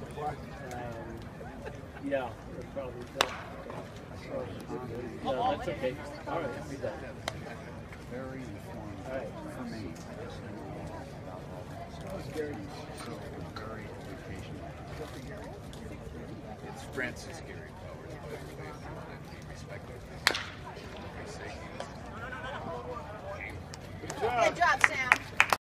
Yeah, probably. No, that's okay. All right, be done. Very informative All right. for me. I just know a lot about all that stuff. So very educational. It's Francis Gary Powers.